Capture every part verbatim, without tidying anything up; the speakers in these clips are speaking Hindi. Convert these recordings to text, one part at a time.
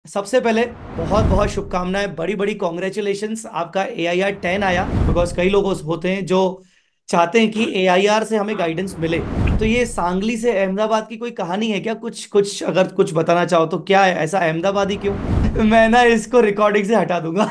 सबसे पहले बहुत बहुत शुभकामनाएं, बड़ी बड़ी कॉन्ग्रेचुलेशंस। आपका ए आई आर टेन आया। बिकॉज कई लोग उस होते हैं जो चाहते हैं कि ए आई आर से हमें गाइडेंस मिले। तो ये सांगली से अहमदाबाद की कोई कहानी है क्या? कुछ कुछ अगर कुछ बताना चाहो तो क्या है ऐसा, अहमदाबाद ही क्यों? मैं ना इसको रिकॉर्डिंग से हटा दूंगा।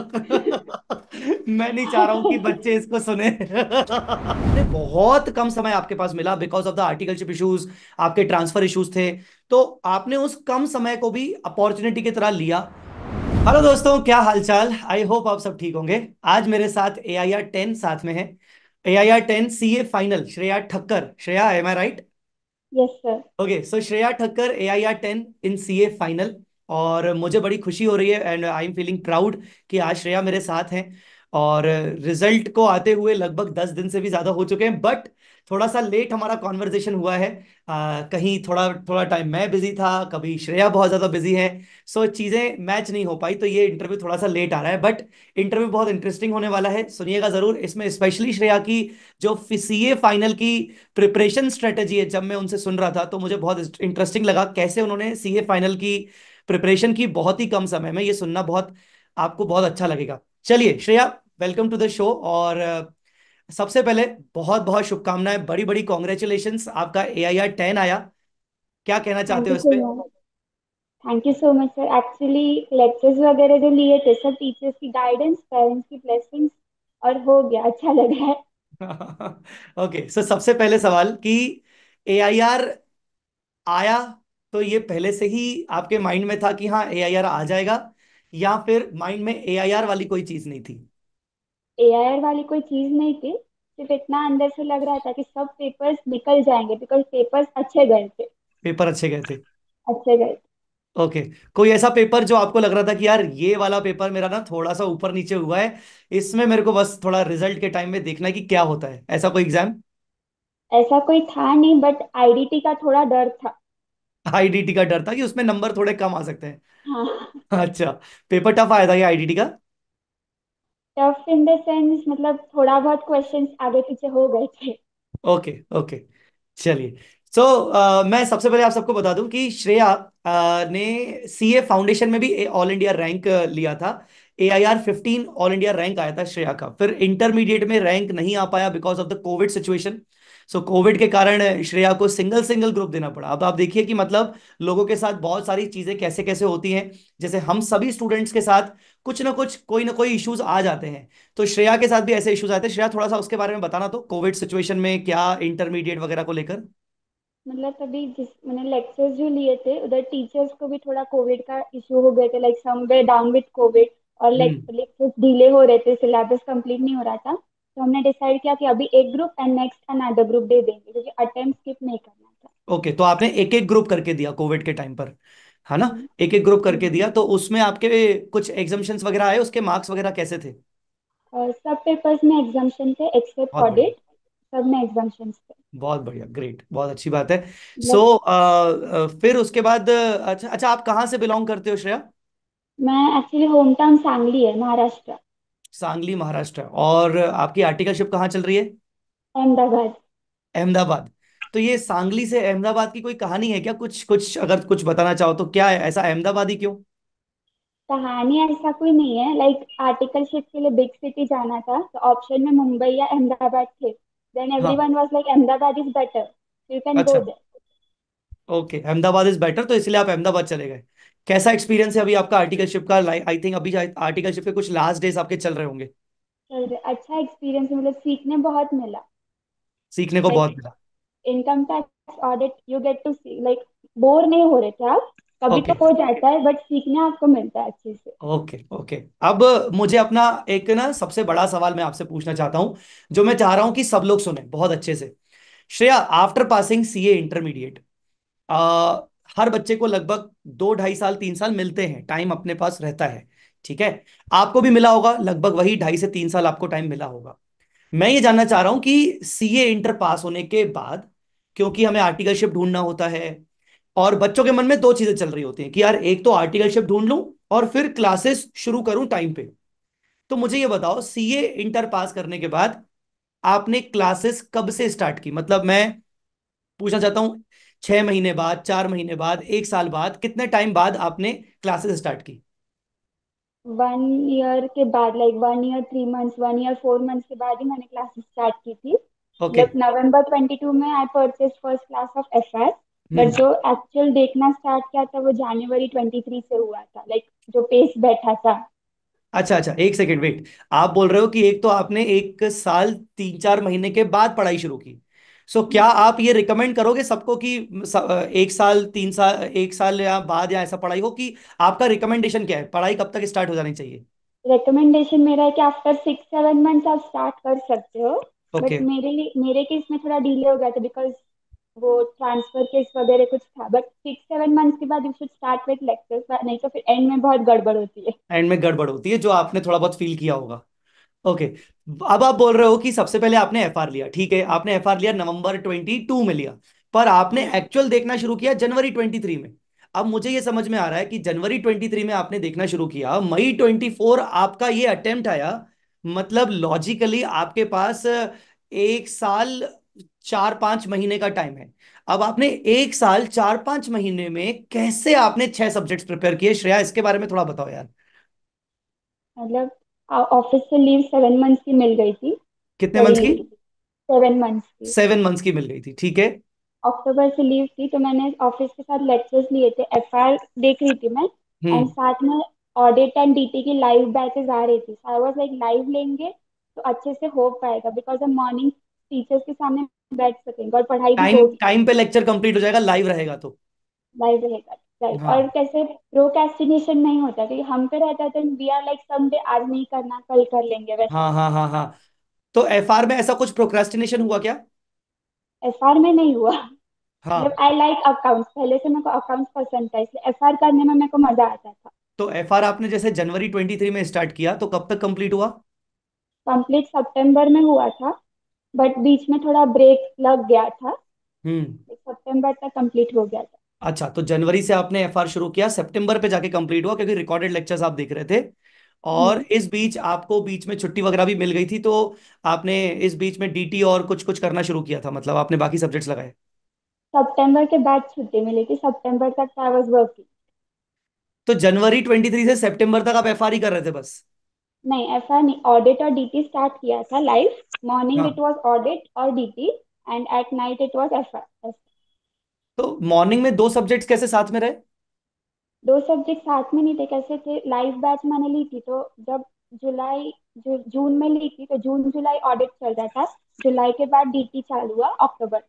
मैं नहीं चाह रहा हूं कि बच्चे इसको सुने। अरे बहुत कम समय आपके पास मिला because of the articleship issues, आपके ट्रांसफर इश्यूज थे। तो आपने उस कम समय को भी अपॉर्चुनिटी की तरह लिया। हेलो दोस्तों, क्या हालचाल? आई होप आप सब ठीक होंगे। आज मेरे साथ ए आई आर टेन साथ में है। A I R ten C A final Shreya Thakkar. Shreya, am I right? Yes sir. Okay, so Shreya Thakkar A I R ten in C A final. और मुझे बड़ी खुशी हो रही है and I am feeling proud कि आज श्रेया मेरे साथ हैं। और रिजल्ट को आते हुए लगभग दस दिन से भी ज्यादा हो चुके हैं, बट थोड़ा सा लेट हमारा कॉन्वर्जेशन हुआ है। आ, कहीं थोड़ा थोड़ा टाइम मैं बिजी था, कभी श्रेया बहुत ज्यादा बिजी है। सो चीजें मैच नहीं हो पाई, तो ये इंटरव्यू थोड़ा सा लेट आ रहा है। बट इंटरव्यू बहुत इंटरेस्टिंग होने वाला है, सुनिएगा जरूर। इसमें स्पेशली श्रेया की जो सी ए फाइनल की प्रिपरेशन स्ट्रेटेजी है, जब मैं उनसे सुन रहा था तो मुझे बहुत इंटरेस्टिंग लगा कैसे उन्होंने सी ए फाइनल की प्रिपरेशन की बहुत ही कम समय में। ये सुनना बहुत आपको बहुत अच्छा लगेगा। चलिए Shreya, welcome to the show. और अ, सबसे पहले बहुत बहुत शुभकामनाएं, बड़ी बड़ी कॉन्ग्रेचुलेशंस। आपका ए आई आर टेन आया। क्या कहना चाहते थैंक हो यू इस सो पे? Much. Thank you so much sir. Actually lectures वगैरह जो लिए थे सब टीचर्स की गाइडेंस, पेरेंट्स की ब्लेसिंग्स, और हो गया, अच्छा लग रहा है। ओके, सो सबसे पहले सवाल कि ए आई आर आया तो ये पहले से ही आपके माइंड में था कि हाँ ए आई आर आ जाएगा, या फिर माइंड में ए आई आर वाली कोई चीज नहीं थी? एआईआर वाली कोई चीज नहीं थी। सिर्फ इतना अंदर से लग रहा था कि सब पेपर्स निकल जाएंगे, बिकॉज पेपर्स अच्छे गए थे। पेपर अच्छे गए थे? अच्छे गए थे। ओके। कोई ऐसा पेपर जो आपको लग रहा था कि यार ये वाला पेपर मेरा ना थोड़ा सा ऊपर नीचे हुआ है, इसमें मेरे को बस थोड़ा रिजल्ट के टाइम में देखना है कि क्या होता है, ऐसा कोई एग्जाम? ऐसा कोई था नहीं, बट आईडीटी का थोड़ा डर था। आई डी टी का डर था कि उसमें नंबर थोड़े कम आ सकते हैं? हाँ। अच्छा। पेपर टफ आया था ये आई डी टी का? टफ इन द सेंस, मतलब थोड़ा बहुत क्वेश्चंस आगे पीछे हो गए थे। Okay okay. चलिए। सो मैं सबसे पहले आप सबको बता दूं कि श्रेया अ, ने सी ए फाउंडेशन में भी ऑल इंडिया रैंक लिया था। A I R fifteen all India rank आया था श्रेया का। फिर इंटरमीडिएट में रैंक नहीं आ पाया because of the covid situation. So covid के कारण श्रेया को सिंगल सिंगल ग्रुप देना पड़ा। अब आप देखिए कि मतलब लोगों के साथ बहुत सारी चीजें कैसे कैसे होती हैं। जैसे हम सभी स्टूडेंट्स के साथ कुछ ना कुछ कोई ना कोई इश्यूज आ जाते हैं। तो श्रेया के साथ भी ऐसे इश्यूज आए थे। श्रेया, थोड़ा सा उसके बारे में बताना तो, कोविड सिचुएशन में क्या इंटरमीडिएट वगैरह को लेकर। मतलब तभी जिस मैंने लेक्चर्स जो लिए थे उधर टीचर्स को भी थोड़ा कोविड का इशू हो गए थे, like some way down with covid. और हम्म। लेक्चर्स डिले हो रहे थे, सिलेबस कंप्लीट नहीं हो रहा था, तो हमने डिसाइड किया कि अभी एक group and next another group दे देंगे, क्योंकि अटेम्प्ट स्किप नहीं करना था। ओके, तो आपने एक एक ग्रुप करके दिया कोविड के टाइम पर, है ना? हम्म। एक एक ग्रुप करके हम्म। दिया तो उसमें आपके कुछ एग्जाम्शंस वगैरह आए, उसके मार्क्स वगैरह कैसे थे? और सब पेपर्स में एग्जाम्शन थे एक्सेप्ट बहुत बढ़िया। ऑडिट। सब में एग्जाम्शन थे। बहुत बढ़िया, ग्रेट, बहुत अच्छी बात है। सो मतलब फिर उसके बाद अ, अच्छा अच्छा, आप कहाँ से बिलोंग करते हो श्रेया? मैं एक्चुअली होम टाउन सांगली है, महाराष्ट्र। सांगली, महाराष्ट्र। और आपकी आर्टिकलशिप कहाँ चल रही है? अहमदाबाद। अहमदाबाद। तो ये सांगली से अहमदाबाद की कोई कहानी है क्या? कुछ कुछ अगर कुछ बताना चाहो तो क्या है ऐसा, अहमदाबाद ही क्यों? कहानी ऐसा कोई नहीं है, लाइक आर्टिकलशिप के लिए बिग सिटी जाना था तो ऑप्शन में मुंबई या अहमदाबाद थे। देन हाँ। Everyone was like Ahmedabad is better, you can go अच्छा। There. Okay, Ahmedabad is better, तो इसलिए आप अहमदाबाद चले गए। कैसा एक्सपीरियंस है अभी आपका आर्टिकलशिप का? आई थिंक अभी आर्टिकलशिप के कुछ लास्ट डेज आपके चल रहे होंगे। चल रहे अच्छा एक्सपीरियंस, मतलब सीखने बहुत मिला। सीखने को लाइक बहुत मिला। Income tax audit you get to see, like bore नहीं हो रहे थे आप। कभी तो ओके हो जाता है, बट सीखने आपको मिलता है अच्छे से। Okay okay. अब मुझे अपना एक ना सबसे बड़ा सवाल मैं आपसे पूछना चाहता हूं, जो मैं चाह रहा हूं कि सब लोग सुने बहुत अच्छे से। Shreya, after passing C A intermediate, आ, हर बच्चे को लगभग दो ढाई साल तीन साल मिलते हैं, टाइम अपने पास रहता है। ठीक है? आपको भी मिला होगा लगभग वही ढाई से तीन साल आपको टाइम मिला होगा। मैं ये जानना चाह रहा हूं कि सी ए इंटर पास होने के बाद, क्योंकि हमें आर्टिकलशिप ढूंढना होता है, और बच्चों के मन में दो चीजें चल रही होती हैं कि यार एक तो आर्टिकलशिप ढूंढ लूं और फिर क्लासेस शुरू करूं टाइम पे। तो मुझे ये बताओ, सी ए इंटर पास करने के बाद आपने क्लासेस कब से स्टार्ट की? मतलब मैं पूछना चाहता हूं, छह महीने बाद, चार महीने बाद, एक साल बाद, कितने टाइम बाद आपने क्लासेस स्टार्ट की? वन ईयर के बाद, like one year three months, one year four months के बाद ही मैंने क्लासेस स्टार्ट की थी। ओके। मतलब नवंबर ट्वेंटी टू में I purchase first class of F R. But hmm. जो एक्चुअल देखना स्टार्ट किया था वो जनवरी ट्वेंटी थ्री से हुआ था, लाइक जो पेस बैठा था। अच्छा अच्छा, एक सेकेंड वेट। आप बोल रहे हो कि एक तो आपने एक साल तीन चार महीने के बाद पढ़ाई शुरू की। सो क्या आप ये रिकमेंड करोगे सबको कि स- एक साल तीन साल एक साल या बाद या ऐसा पढ़ाई हो, कि आपका रिकमेंडेशन क्या है, पढ़ाई कब तक स्टार्ट हो जानी चाहिए? रिकमेंडेशन मेरा है कि आफ्टर सिक्स सेवन मंथ्स आप स्टार्ट कर सकते हो। ओके। बट मेरे लिए, मेरे केस में थोड़ा डिले हो गया था बिकॉज वो ट्रांसफर केस वगैरह कुछ था। बट सिक्स सेवन मंथ्स के बाद you should start with lectures, नहीं तो फिर एंड में बहुत गड़बड़ होती है। एंड में गड़बड़ होती है, जो आपने थोड़ा बहुत फील किया होगा। ओके। अब आप बोल रहे हो कि सबसे पहले आपने एफ आर लिया, ठीक है, आपने एफ आर लिया नवंबर ट्वेंटी टू में लिया, पर आपने हाँ। एक्चुअल देखना शुरू किया जनवरी ट्वेंटी थ्री में। अब मुझे ये समझ में आ रहा है कि जनवरी ट्वेंटी थ्री में आपने देखना शुरू किया, मई ट्वेंटी फोर आपका ये अटेम्प्ट आया। मतलब लॉजिकली आपके पास एक साल चार पांच महीने का टाइम है। अब आपने एक साल चार पांच महीने में कैसे आपने छह सब्जेक्ट्स प्रिपेयर किए श्रेया, इसके बारे में थोड़ा बताओ यार। मतलब ऑफिस से लीव सेवन मंथ्स की मिल गई थी, कितने मंथ्स स्टडी की? लीव। सेवन मंथ्स की। सेवन मंथ्स की मिल गई थी, ठीक है। अक्टूबर से लीव थी तो मैंने ऑफिस के साथ लेक्चर्स लिए थे, एफ आर देख रही थी मैं। And hmm. साथ में ऑडिट एंड डी टी की लाइव बैचेस आ रही थी। आई वाज लाइक लाइव लेंगे तो अच्छे से हो पाएगा बिकॉज हम मॉर्निंग टीचर्स के सामने बैठ सकेंगे और पढ़ाई भी टाइम होगी। टाइम पे लेक्चर कंप्लीट हो जाएगा, लाइव रहेगा तो। लाइव रहेगा। राइट। और हाँ कैसे प्रोक्रेस्टिनेशन नहीं होता, क्योंकि हम पे रहता था वी आर लाइक समडे, आज नहीं करना कल कर लेंगे वैसे। हाँ हाँ हाँ हाँ। तो एफ आर में ऐसा कुछ प्रोक्रेस्टिनेशन हुआ क्या? एफ आर में नहीं हुआ। मतलब हाँ। आई लाइक अकाउंट्स, पहले से मेरे को अकाउंट्स पसंद था, इसलिए एफ आर करने में मेरे को मजा आता था। तो एफ आर आपने जैसे जनवरी ट्वेंटी थ्री में स्टार्ट किया, तो कब तक कंप्लीट हुआ? कंप्लीट सितंबर में हुआ था। बट बीच में थोड़ा ब्रेक लग गया था। हम्म। सितंबर तक कंप्लीट हो गया था। अच्छा, तो जनवरी से आपने एफ आर शुरू किया, सितंबर पे जाके कंप्लीट हुआ, क्योंकि रिकॉर्डेड लेक्चर्स आप देख रहे थे। और हम्म। इस बीच आपको बीच में छुट्टी वगैरह भी मिल गई थी, तो आपने इस बीच में डी टी और कुछ कुछ करना शुरू किया था, मतलब आपने बाकी सब्जेक्ट्स लगाए। सितंबर के बाद छुट्टी मिली थी, सितंबर तक आई वाज वर्किंग। तो जनवरी ट्वेंटी थ्री से सितंबर तक आप एफ आर ही कर रहे थे बस? नहीं, ऐसा नहीं, ऑडिट और डी टी स्टार्ट किया था लाइव। मॉर्निंग इट हाँ। वाज ऑडिट और D T and at night it was F R. तो मॉर्निंग में दो सब्जेक्ट्स कैसे साथ में रहे? दो सब्जेक्ट साथ में नहीं थे, कैसे थे, लाइव बैच मैंने ली थी तो जब जुलाई जू, जून में ली थी तो जून जुलाई ऑडिट चल रहा था। जुलाई के बाद डी टी चालू हुआ अक्टूबर।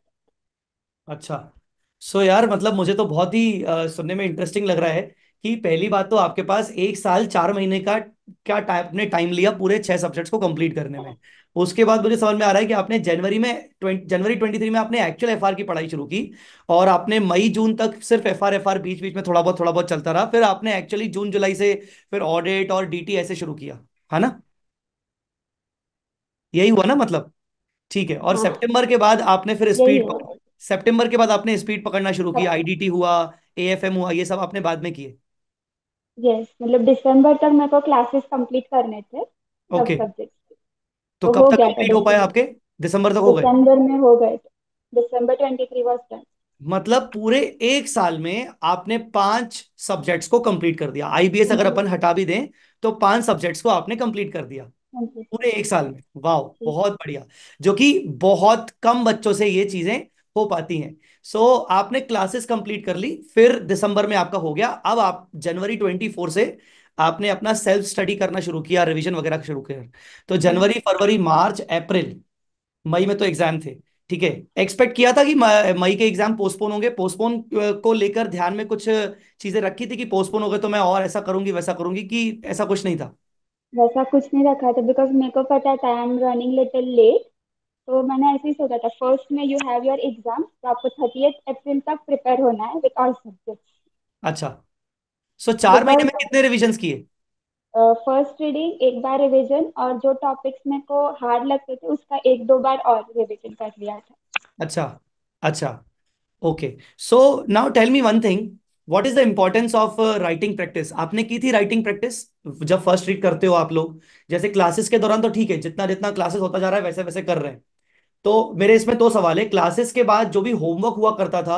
अच्छा। सो यार, मतलब मुझे तो बहुत ही अ, सुनने में इंटरेस्टिंग लग रहा है कि पहली बात तो आपके पास एक साल चार महीने का क्या टाइम, आपने टाइम लिया पूरे छह सब्जेक्ट्स को कंप्लीट करने में। उसके बाद मुझे समझ में आ रहा है कि आपने जनवरी में ट्वेंटी जनवरी ट्वेंटी थ्री में आपने एक्चुअल एफ आर की पढ़ाई शुरू की। और आपने मई जून तक सिर्फ एफ आर एफ आर बीच बीच में थोड़ा बहुत थोड़ा बहुत चलता रहा, फिर आपने एक्चुअली जून जुलाई से फिर ऑडिट और डी टी ऐसे शुरू किया, है ना? यही हुआ ना मतलब? ठीक है। और हाँ, सितंबर के बाद आपने फिर यही स्पीड हुआ। सितंबर के बाद आपने स्पीड पकड़ना शुरू किया, सब। आई डी टी हुआ, ए एफ एम हुआ, ये सब आपने बाद में किए। यस, मतलब दिसंबर तक मेरे को क्लासेस कंप्लीट करने थे सब ओके। सब्जेक्ट। तो तो कब हो तक गया था कंप्लीट हो पाए दिसंबर। आपके? दिसंबर तक हो गए? दिसंबर में हो गए थे। दिसंबर ट्वेंटी थ्री वॉज डन। मतलब पूरे एक साल में आपने पांच सब्जेक्ट्स को कंप्लीट कर दिया, आई बी एस अगर अपन कंप्लीट। हटा भी दें तो पांच सब्जेक्ट्स को आपने कंप्लीट कर दिया कंप्लीट। पूरे एक साल में। वाह, बहुत बढ़िया। जो कि बहुत कम बच्चों से ये चीजें हो पाती हैं। सो आपने क्लासेस कंप्लीट कर ली, फिर दिसंबर में आपका हो गया। अब आप जनवरी ट्वेंटी फोर से आपने अपना सेल्फ स्टडी करना शुरू किया, रिवीजन वगैरह शुरू किया। तो जनवरी फरवरी मार्च अप्रैल, मई में तो एग्जाम थे, ठीक है। एक्सपेक्ट किया था कि म- मई के एग्जाम पोस्टपोन होंगे, पोस्टपोन को लेकर ध्यान में कुछ चीजें रखी थी कि पोस्टपोन हो गए तो मैं और ऐसा करूंगी वैसा करूंगी, कि ऐसा कुछ नहीं था? वैसा कुछ नहीं रखा था बिकॉज मेरे को पता था I am running little late. तो मैंने ऐसे ही सोचा था, फर्स्ट में यू हैव योर एग्जाम तो आपको थर्टीएथ अप्रैल तक प्रिपेयर होना है विद ऑल सब्जेक्ट। अच्छा। सो चार महीने बिकॉज में कितने रिविजन्स किए? फर्स्ट रीडिंग एक बार रिवीजन, और जो टॉपिक्स मेरे को हार्ड लगते थे उसका एक दो बार और रिवीजन कर लिया था। अच्छा अच्छा। Okay. So now tell me one thing, what is the importance of writing practice? आपने की थी राइटिंग प्रैक्टिस जब फर्स्ट रीड करते हो आप लोग? जैसे क्लासेस के दौरान तो ठीक है, जितना जितना क्लासेस होता जा रहा है वैसे वैसे कर रहे हैं। तो मेरे इसमें दो सवाल है, क्लासेस के बाद जो भी होमवर्क हुआ करता था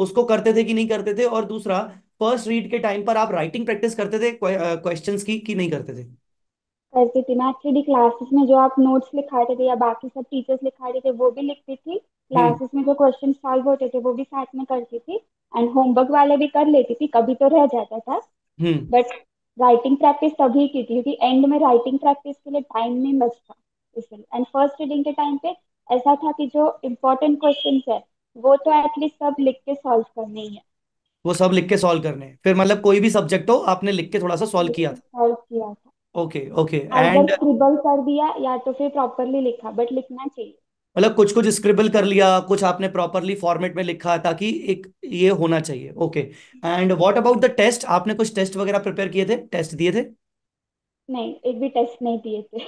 उसको करते थे कि नहीं करते थे? और दूसरा, फर्स्ट रीड के टाइम पर आप राइटिंग प्रैक्टिस करते थे क्वेश्चंस की कि नहीं करते थे? करती थी मैं एक्चुअली। क्लासेस में जो आप नोट्स लिखाते थे या बाकी सब टीचर्स लिखाते थे वो भी लिखती थी। हम्म। क्लासेस में जो क्वेश्चन सॉल्व होते थे वो भी साथ में करती थी। एंड होमवर्क वाले भी कर लेती थी, कभी तो रह जाता था। हम्म। बट राइटिंग प्रैक्टिस तभी की थी क्योंकि एंड में राइटिंग प्रैक्टिस के लिए टाइम नहीं बचता, इसलिए। एंड फर्स्ट रीडिंग के टाइम पे ऐसा था कि जो इम्पोर्टेंट क्वेश्चन है वो तो एटलीस्ट सब लिख के सॉल्व करने ही है। वो सब लिख के सॉल्व करने हैं। फिर मतलब कोई भी सब्जेक्ट हो आपने लिख के थोड़ा सा सॉल्व लिख किया के था? सॉल्व किया था। Okay okay. Either and scribble कर दिया या तो फिर प्रॉपरली लिखा, बट लिखना चाहिए। मतलब कुछ कुछ स्क्रिबल कर लिया, कुछ आपने प्रॉपरली फॉर्मेट में लिखा, ताकि एक ये होना चाहिए। Okay. And what about the test? आपने कुछ टेस्ट वगैरह प्रिपेयर किए थे, टेस्ट दिए थे? नहीं, एक भी टेस्ट नहीं दिए थे।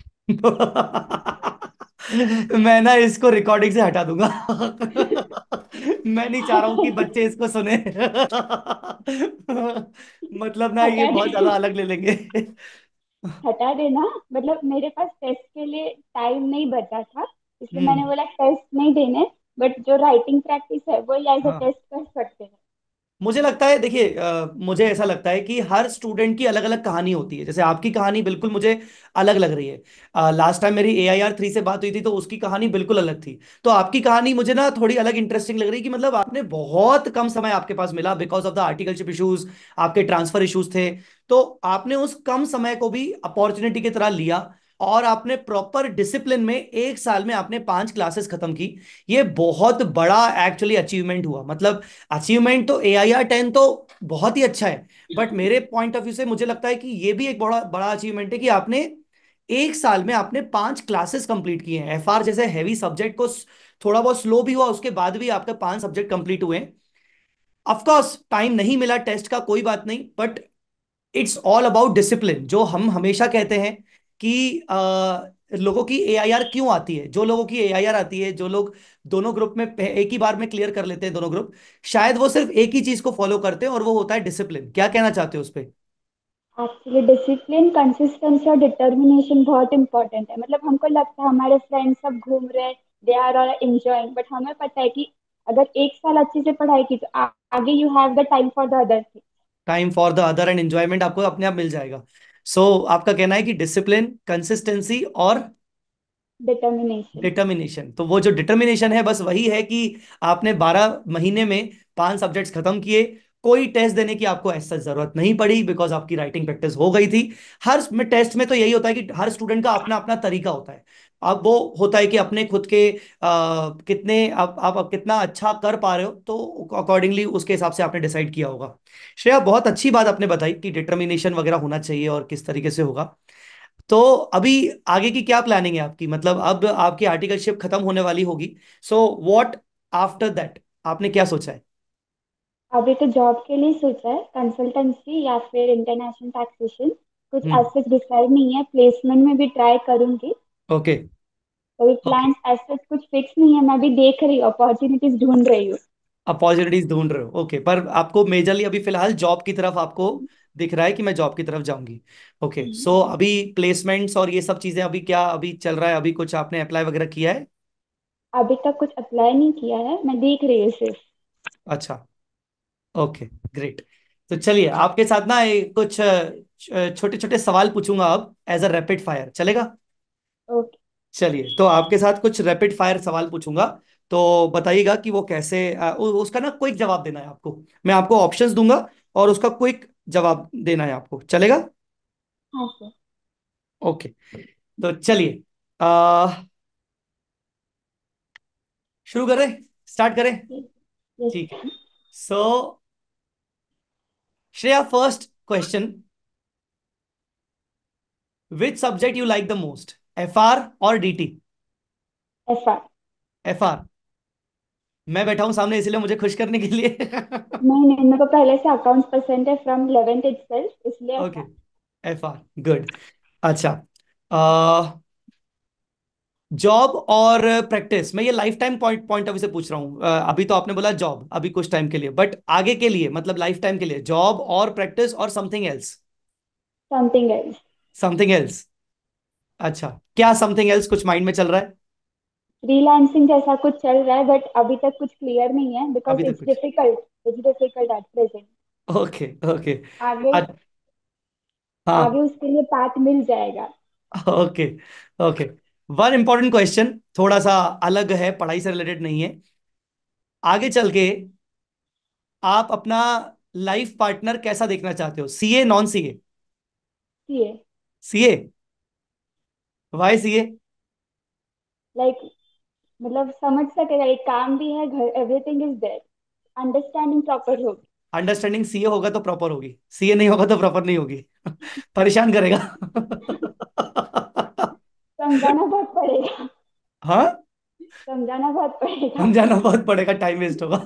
मैं ना इसको रिकॉर्डिंग से हटा दूंगा। मैं नहीं चाह रहा हूं कि बच्चे इसको सुने। मतलब ना ये हटा बहुत दे। ज्यादा अलग ले लेंगे। हटा देना। मतलब मेरे पास टेस्ट के लिए टाइम नहीं बचा था, इसलिए मैंने हम्म। बोला टेस्ट नहीं देने। बट जो राइटिंग प्रैक्टिस है वो एज अ हाँ, टेस्ट कर सकते हैं। मुझे लगता है, देखिए अ, मुझे ऐसा लगता है कि हर स्टूडेंट की अलग अलग कहानी होती है। जैसे आपकी कहानी बिल्कुल मुझे अलग लग रही है। लास्ट टाइम मेरी ए आई आर थ्री से बात हुई थी तो उसकी कहानी बिल्कुल अलग थी। तो आपकी कहानी मुझे ना थोड़ी अलग इंटरेस्टिंग लग रही है कि मतलब आपने बहुत कम समय आपके पास मिला because of the articleship issues, आपके ट्रांसफर इश्यूज थे। तो आपने उस कम समय को भी अपॉर्चुनिटी की तरह लिया और आपने प्रॉपर डिसिप्लिन में एक साल में आपने पांच क्लासेस खत्म की। ये बहुत बड़ा एक्चुअली अचीवमेंट हुआ। मतलब अचीवमेंट तो ए आई आर टेन तो बहुत ही अच्छा है, बट मेरे पॉइंट ऑफ व्यू से मुझे लगता है कि ये भी एक बड़ा बड़ा अचीवमेंट है कि आपने एक साल में आपने पांच क्लासेस कंप्लीट किए हैं। एफ आर जैसे हैवी सब्जेक्ट को स- थोड़ा बहुत स्लो भी हुआ, उसके बाद भी आपके पांच सब्जेक्ट कंप्लीट हुए हैं। ऑफकोर्स टाइम नहीं मिला टेस्ट का, कोई बात नहीं, but it's all about discipline. जो हम हमेशा कहते हैं कि अ, लोगों की ए आई आर क्यों आती है, जो लोगों की ए आई आर आती है, जो लोग दोनों ग्रुप में पह- एक ही बार में क्लियर कर लेते हैं दोनों ग्रुप, शायद वो सिर्फ एक ही चीज को फॉलो करते हैं और वो होता है डिसिप्लिन। क्या कहना चाहते हो उस पर? एक्चुअली डिसिप्लिन, कंसिस्टेंसी और डिटर्मिनेशन बहुत इंपॉर्टेंट है। मतलब हमको लगता है हमारे फ्रेंड्स सब घूम रहे हैं, they are all enjoying, but हमें पता है कि अगर एक साल अच्छे से पढ़ाई की तो आ, आगे you have the time for the other thing. Time for the other and enjoyment आपको अपने आप मिल जाएगा। सो so, आपका कहना है कि डिसिप्लिन, कंसिस्टेंसी और डिटर्मिनेशन। डिटर्मिनेशन। तो वो जो डिटर्मिनेशन है बस वही है कि आपने बारह महीने में पांच सब्जेक्ट्स खत्म किए। कोई टेस्ट देने की आपको ऐसा जरूरत नहीं पड़ी बिकॉज आपकी राइटिंग प्रैक्टिस हो गई थी। हर में टेस्ट में तो यही होता है कि हर स्टूडेंट का अपना अपना तरीका होता है। अब वो होता है कि अपने खुद के आ, कितने आप, आप आप कितना अच्छा कर पा रहे हो, तो अकॉर्डिंगली उसके हिसाब से आपने डिसाइड किया होगा। श्रेया, बहुत अच्छी बात आपने बताई कि डिटर्मिनेशन वगैरह होना चाहिए और किस तरीके से होगा। तो अभी आगे की क्या प्लानिंग है आपकी? मतलब अब आपकी आर्टिकलशिप खत्म होने वाली होगी, सो व्हाट आफ्टर दैट? आपने क्या सोचा है? अभी तो जॉब के लिए सोचा है, कंसल्टेंसी या फिर इंटरनेशनल टैक्सेशन। कुछ हम्म। ऐसे डिसाइड नहीं है, प्लेसमेंट में भी ट्राई करूंगी। ओके। कोई ओके। प्लान ऐसे कुछ फिक्स नहीं है, मैं भी देख रही हूँ, अपॉर्चुनिटीज ढूंढ रही हूँ। अपॉर्चुनिटीज ढूंढ रहे हो? ओके, पर आपको मेजरली अभी फिलहाल जॉब की तरफ आपको दिख रहा है कि मैं जॉब की तरफ जाऊंगी। ओके, सो अभी प्लेसमेंट्स और ये सब चीजें अभी क्या अभी चल रहा है? अभी कुछ आपने अप्लाई वगैरह किया है? अभी तक कुछ अप्लाई नहीं किया है, मैं देख रही हूँ सिर्फ। अच्छा। ओके। ग्रेट। तो चलिए आपके साथ ना एक कुछ छोटे छोटे सवाल पूछूंगा अब एज अ रैपिड फायर, चलेगा? ओके। चलिए, तो आपके साथ कुछ रैपिड फायर सवाल पूछूंगा। तो बताइएगा कि वो कैसे अ, उ- उसका ना क्विक जवाब देना है आपको। मैं आपको ऑप्शंस दूंगा और उसका क्विक जवाब देना है आपको, चलेगा? हाँ सर। ओके। तो चलिए आ, शुरू करें, स्टार्ट करें? यस। ठीक है। So Shreya, first question, which subject you like the most, F R और D T? F R. F R. मैं बैठा हूं सामने इसीलिए मुझे खुश करने के लिए। नहीं नहीं, मेरे को पहले से अकाउंट्स पसंद है फ्रॉम इलेवेंथ इटसेल्फ, इसलिए F okay. R. F R, good. अच्छा, जॉब और प्रैक्टिस, मैं ये life time point point of view से पूछ रहा हूँ। अ, अभी तो आपने बोला जॉब अभी कुछ टाइम के लिए, बट आगे के लिए मतलब लाइफ टाइम के लिए जॉब और प्रैक्टिस और something else? Something else. Something else. अच्छा, क्या समथिंग एल्स कुछ माइंड में चल रहा है? फ्रीलांसिंग जैसा कुछ चल रहा है, बट अभी तक कुछ क्लियर नहीं है अभी बिकॉज तक इट्स कुछ? Difficult, it's difficult at present. Okay okay. आगे, आगे हाँ। उसके लिए पाथ मिल जाएगा। Okay okay. One important question, थोड़ा सा अलग है, पढ़ाई से रिलेटेड नहीं है। आगे चल के आप अपना लाइफ पार्टनर कैसा देखना चाहते हो, CA non CA? CA. CA. Why CA? Like मतलब समझ सकेगा, एक काम भी है, घर everything is there, understanding proper होगी। अंडरस्टैंडिंग सीए होगा तो प्रॉपर होगी, सीए नहीं होगा तो प्रॉपर नहीं होगी। परेशान करेगा। समझाना बहुत पड़ेगा। हाँ, समझाना बहुत पड़ेगा। समझाना बहुत पड़ेगा, टाइम वेस्ट होगा।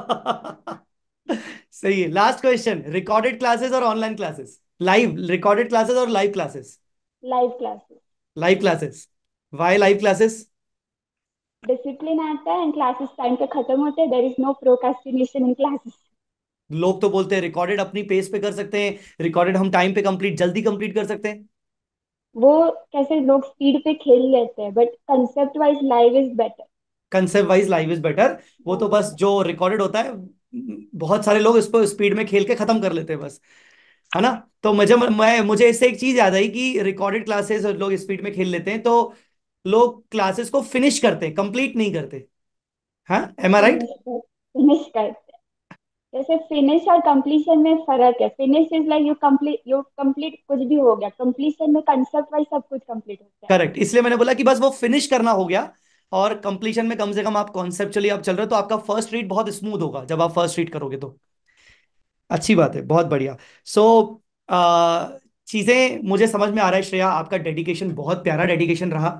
सही है। लास्ट क्वेश्चन, रिकॉर्डेड क्लासेस और online classes? Live recorded classes और live classes? Live classes. Live classes. Why live classes? Discipline आता है एंड क्लासेस टाइम पे खत्म होते हैं, there is no procrastination in classes. लोग तो बोलते हैं रिकॉर्डेड अपनी पेस पे कर सकते हैं, रिकॉर्डेड हम टाइम पे कंप्लीट जल्दी कंप्लीट कर सकते हैं। वो कैसे लोग स्पीड पे खेल लेते हैं, but concept wise live is better. Concept wise live is better. वो तो बस जो रिकॉर्डेड होता है, बहुत सारे लोग इसको स्पीड में खेल के खत्म कर लेते हैं बस, है ना? तो मुझे मैं मुझे इससे एक चीज याद आई कि रिकॉर्डेड क्लासेस लोग स्पीड में खेल लेते हैं, तो लोग क्लासेस को फिनिश करते हैं, कंप्लीट नहीं करते। हाँ, एम आई राइट? फिनिश कर फिनिश करते हैं। जैसे फिनिश और कंप्लीशन में फर्क है, finish is like you complete, you complete कुछ भी हो गया, कंप्लीशन में कंसेप्ट वाइज सब कुछ कंप्लीट होता है। करेक्ट, इसलिए मैंने बोला कि बस वो फिनिश करना हो गया, और कंप्लीशन में कम से कम आप कॉन्सेप्चुअली आप चल रहे हो, तो आपका फर्स्ट रीड बहुत स्मूथ होगा जब आप फर्स्ट रीड करोगे तो। अच्छी बात है, बहुत बढ़िया। सो चीजें मुझे समझ में आ रहा है श्रेया, आपका डेडिकेशन बहुत प्यारा डेडिकेशन रहा।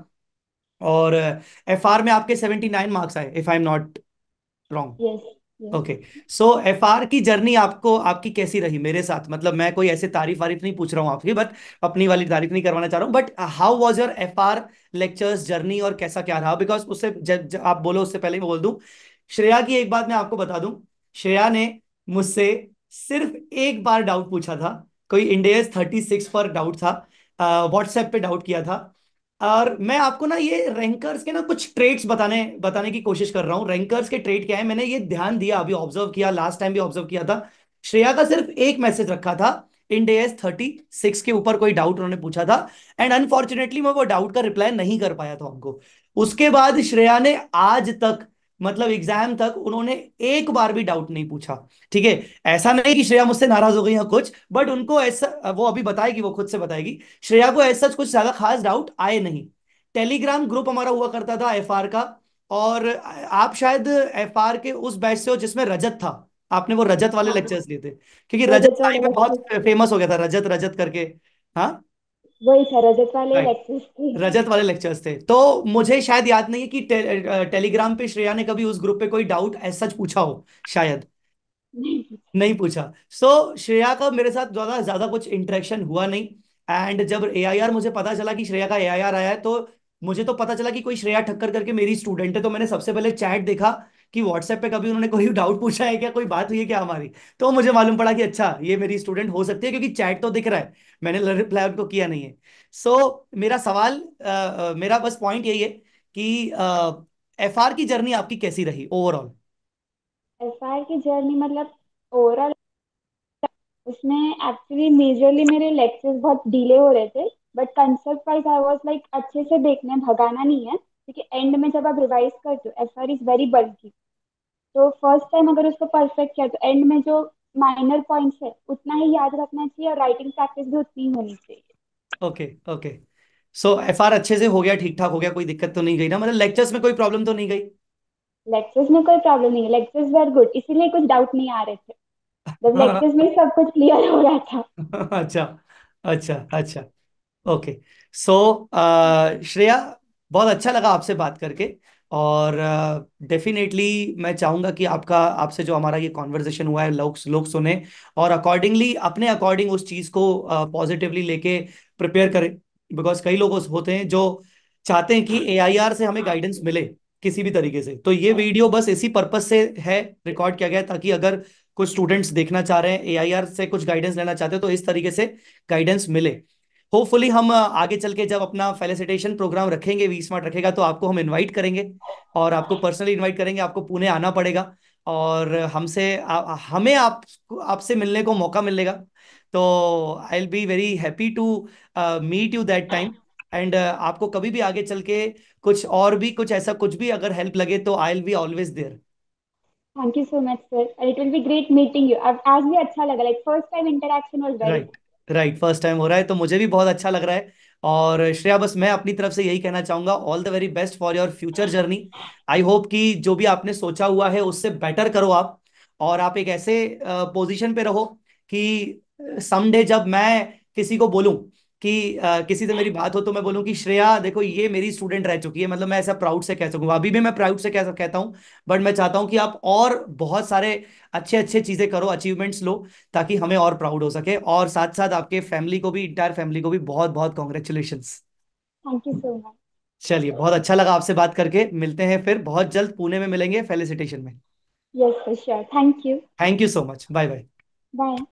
और एफ आर में आपके सेवेंटी नाइन मार्क्स आए, if I am not wrong. Yes. Yes. Okay. So F R की जर्नी आपको आपकी कैसी रही मेरे साथ? मतलब मैं कोई ऐसे तारीफ वारीफ नहीं पूछ रहा हूँ आपकी, बट अपनी वाली तारीफ नहीं करवाना चाह रहा हूँ, but how was your F R lectures journey, और कैसा क्या रहा? बिकॉज उससे जब जब आप बोलो उससे पहले मैं बोल दूं, श्रेया की एक बात मैं आपको बता दूं। श्रेया ने मुझसे सिर्फ एक बार डाउट पूछा था, कोई इंडेस थर्टी सिक्स पर डाउट था, व्हाट्सएप पे डाउट किया था। और मैं आपको ना ये रैंकर्स के ना कुछ ट्रेड्स बताने बताने की कोशिश कर रहा हूँ। रैंकर्स के ट्रेड क्या है, मैंने ये ध्यान दिया, अभी ऑब्जर्व किया, लास्ट टाइम भी ऑब्जर्व किया था। श्रेया का सिर्फ एक मैसेज रखा था, इंडेस थर्टी सिक्स के ऊपर कोई डाउट उन्होंने पूछा था, एंड अनफॉर्चुनेटली मैं वो डाउट का रिप्लाई नहीं कर पाया था उनको। उसके बाद श्रेया ने आज तक, मतलब एग्जाम तक, उन्होंने एक बार भी डाउट नहीं पूछा। ठीक है? ऐसा नहीं कि श्रेया मुझसे नाराज हो गई या कुछ, बट उनको ऐसा, वो अभी बताएगी, वो खुद से बताएगी, श्रेया को ऐसा कुछ ज्यादा खास डाउट आए नहीं। टेलीग्राम ग्रुप हमारा हुआ करता था एफ आर का, और आप शायद एफ आर के उस बैच से हो जिसमें रजत था। आपने वो रजत वाले हाँ, लेक्चर्स लिए थे, क्योंकि रजत रजत वाले साई में बहुत लेक्चर्स थे। फेमस हो गया था, रजत रजत करके। हाँ, वही था, रजत वाले राइट, लेक्चर्स थे। रजत वाले लेक्चर्स थे। तो मुझे शायद याद नहीं है कि टे, टेलीग्राम पे श्रेया ने कभी उस ग्रुप पे कोई डाउट ऐसा सच पूछा हो, शायद नहीं। नहीं पूछा। सो so, श्रेया का मेरे साथ ज्यादा ज्यादा कुछ इंटरेक्शन हुआ नहीं। एंड जब ए आई आर मुझे पता चला कि श्रेया का ए आई आर आया है, तो मुझे तो पता चला कि कोई श्रेया ठक्कर करके मेरी स्टूडेंट है, तो मैंने सबसे पहले चैट देखा कि व्हाट्सएप पे कभी उन्होंने कोई डाउट पूछा है क्या, कोई बात हुई है क्या हमारी। तो मुझे मालूम पड़ा कि अच्छा ये मेरी स्टूडेंट हो सकती है, क्योंकि चैट तो दिख रहा है, मैंने रिप्लाई उनको किया नहीं है। सो so, मेरा सवाल, अ, अ, मेरा बस पॉइंट यही है कि एफ आर की जर्नी आपकी कैसी रही ओवरऑल? एफ आई आर की जर्नी मतलब ओवरऑल, उसमें एक्चुअली मेजरली मेरे लेक्चर्स बहुत डिले हो रहे थे, but concept wise I was like अच्छे से देखने, भगाना नहीं है, क्योंकि एंड में जब आप रिवाइज करते हो, F I R is very bulky. तो फर्स्ट टाइम अगर उसको परफेक्ट किया, तो एंड में जो माइनर पॉइंट्स है उतना ही याद रखना चाहिए, और राइटिंग प्रैक्टिस भी उतनी ही होनी चाहिए। Okay okay. So F R अच्छे से हो गया, ठीक ठाक हो गया, कोई दिक्कत तो नहीं गई ना, मतलब लेक्चर्स में कोई प्रॉब्लम तो नहीं गई? लेक्चर्स में कोई प्रॉब्लम नहीं है, लेक्चर्स वेर गुड, इसीलिए कुछ डाउट नहीं आ रहे थे, जब लेक्चर्स में ही सब कुछ क्लियर हो रहा था। अच्छा अच्छा अच्छा। ओके। सो श्रेया, बहुत अच्छा लगा आपसे बात करके, और डेफिनेटली मैं चाहूंगा कि आपका आपसे जो हमारा ये कॉन्वर्जेशन हुआ है, लोग लोग सुने, और अकॉर्डिंगली अपने अकॉर्डिंग उस चीज को पॉजिटिवली लेके प्रिपेयर करें। बिकॉज कई लोग उस- होते हैं जो चाहते हैं कि ए आई आर से हमें गाइडेंस मिले किसी भी तरीके से। तो ये वीडियो बस इसी पर्पस से है, रिकॉर्ड किया गया है, ताकि अगर कुछ स्टूडेंट्स देखना चाह रहे हैं, ए आई आर से कुछ गाइडेंस लेना चाहते हैं, तो इस तरीके से गाइडेंस मिले। होपफुली हम अ, आगे चल के जब अपना फेलिसिटेशन प्रोग्राम रखेंगे, वी स्मार्ट रखेगा, तो आपको हम इनवाइट करेंगे, और आपको पर्सनली इनवाइट करेंगे, आपको पुणे आना पड़ेगा। और हमसे आ, हमें आप आपसे मिलने को मौका मिलेगा। तो I will be very happy to meet you that time. And आपको कभी भी आगे चल के कुछ और भी, कुछ ऐसा कुछ भी अगर हेल्प लगे, तो I will be always there. Thank you so much sir, it will be great meeting you. अब आज भी अच्छा लगा, like first time interaction was very right. Right, first time हो रहा है तो मुझे भी बहुत अच्छा लग रहा है। और श्रेया, बस मैं अपनी तरफ से यही कहना चाहूंगा, all the very best for your future journey. I hope कि जो भी आपने सोचा हुआ है उससे बेटर करो आप, और आप एक ऐसे पोजीशन पे रहो कि समडे जब मैं किसी को बोलूं कि अ, किसी से मेरी बात हो, तो मैं बोलूं कि श्रेया देखो, ये मेरी स्टूडेंट रह चुकी है। मतलब मैं ऐसा प्राउड से कह सकूंगा, अभी भी मैं प्राउड से कह कहता हूं। बट मैं चाहता हूं कि आप और बहुत सारे अच्छे अच्छे चीजें करो, अचीवमेंट्स लो, ताकि हमें और प्राउड हो सके। और साथ साथ आपके फैमिली को भी, इंटायर फैमिली को भी बहुत बहुत congratulations. Thank you so much. चलिए, बहुत अच्छा लगा आपसे बात करके। मिलते हैं फिर बहुत जल्द, पुणे में मिलेंगे फेलिसिटेशन में। Yes sir, sure, thank you. Thank you so much, bye bye. Bye.